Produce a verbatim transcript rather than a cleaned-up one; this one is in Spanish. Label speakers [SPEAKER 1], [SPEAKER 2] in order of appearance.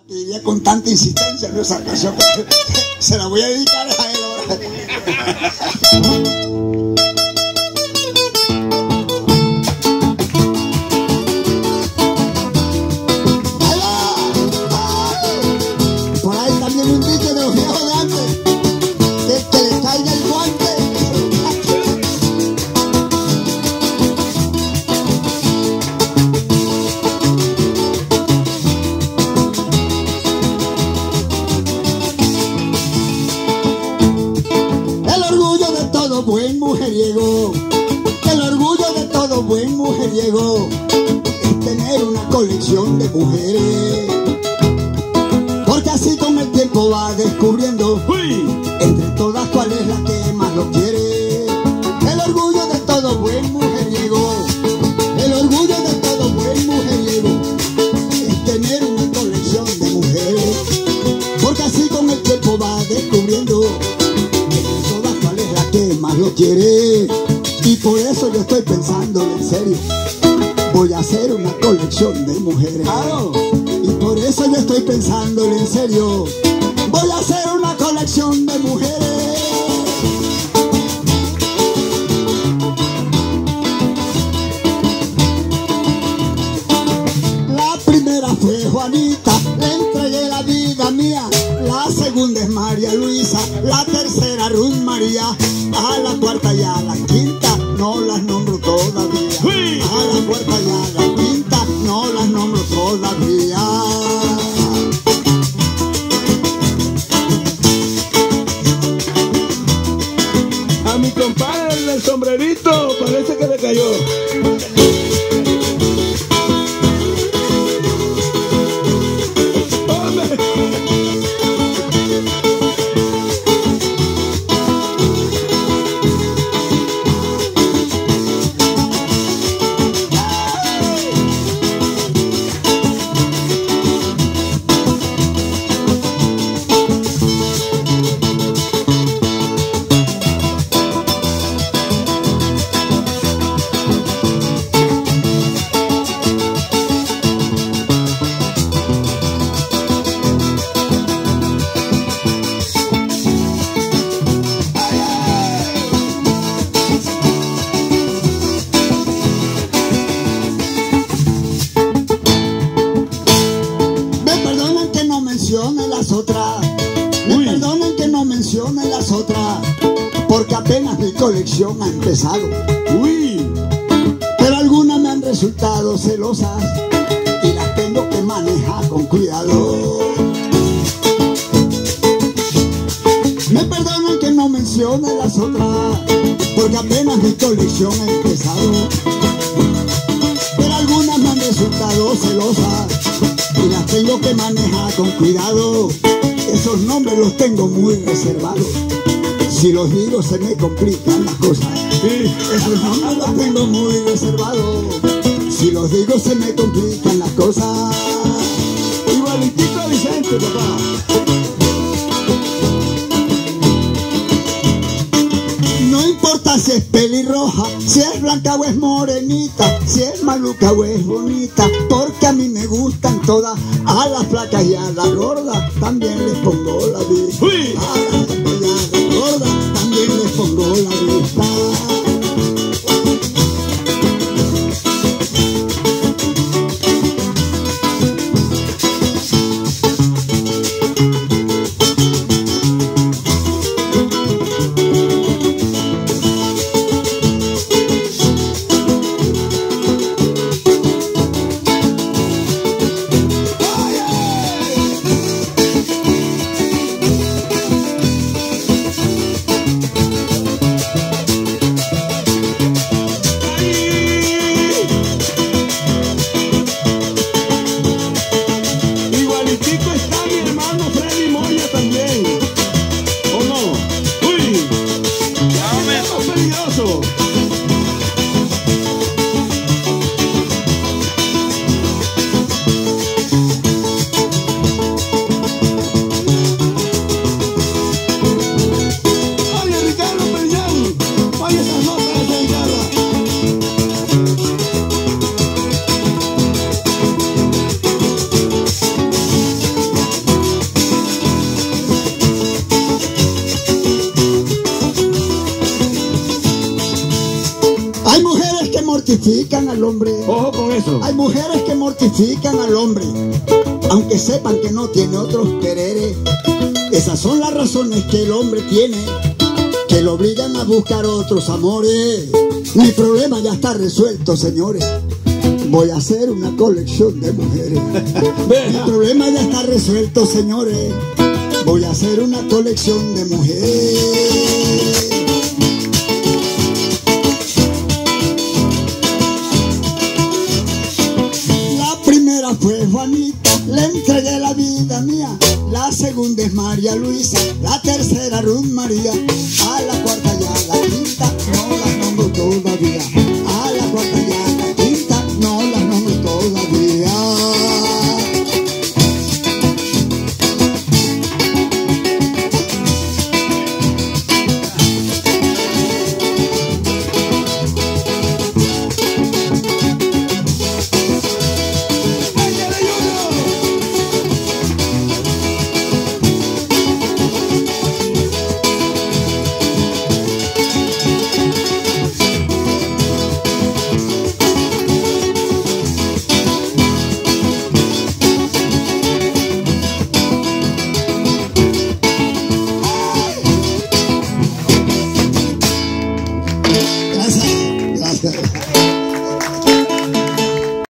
[SPEAKER 1] Diría con tanta insistencia, ¿no? Esa canción se la voy a dedicar a él ahora. Por ahí también un dicho de los viejos de antes, que, que le caiga el guante. Buen mujeriego, el orgullo de todo buen mujeriego es tener una colección de mujeres, porque así con el tiempo va descubriendo ¡uy! Entre todas cuál es la que más lo quiere. El orgullo de todo buen mujeriego, el orgullo de todo buen mujeriego es tener una colección de mujeres, porque así con el tiempo va descubriendo más lo quiere. Y por eso yo estoy pensando en serio, voy a hacer una colección de mujeres. Claro. Y por eso yo estoy pensando en serio, voy a hacer una colección de mujeres. La primera fue Juanita, le entregué la vida mía. La segunda es María Luisa, la tercera Ruth María. A la cuarta y a la quinta no las nombro todavía. ¡Sí! A la cuarta y a la quinta no las nombro todavía.
[SPEAKER 2] A mi compadre el del sombrerito parece que le cayó.
[SPEAKER 1] Las otras, me Uy. perdonen que no mencione las otras, porque apenas mi colección ha empezado. Uy. Pero algunas me han resultado celosas y las tengo que manejar con cuidado. Me perdonen que no mencione las otras, porque apenas mi colección ha empezado. Pero algunas me han resultado celosas y las tengo que manejar con cuidado. Esos nombres los tengo muy reservados, si los digo se me complican las cosas. Esos nombres los tengo muy reservados, si los digo se me complican las cosas.
[SPEAKER 2] Igualitito a Vicente, papá.
[SPEAKER 1] No importa si es pelirroja, si es blanca o es morenita, si es maluca o es bonita, porque a mí me gustan todas, a las flacas y a las gordas también les pongo la vista.
[SPEAKER 2] ¡Uy!
[SPEAKER 1] A las flacas y a las gordas también les pongo la vista. mortifican al hombre.
[SPEAKER 2] Ojo con eso.
[SPEAKER 1] Hay mujeres que mortifican al hombre, aunque sepan que no tiene otros quereres. Esas son las razones que el hombre tiene, que lo obligan a buscar otros amores. Mi problema ya está resuelto, señores. Voy a hacer una colección de mujeres. Mi problema ya está resuelto, señores. Voy a hacer una colección de mujeres. La primera fue Juanita, le entregué la vida mía. La segunda es María Luisa, la tercera Ruth María, a la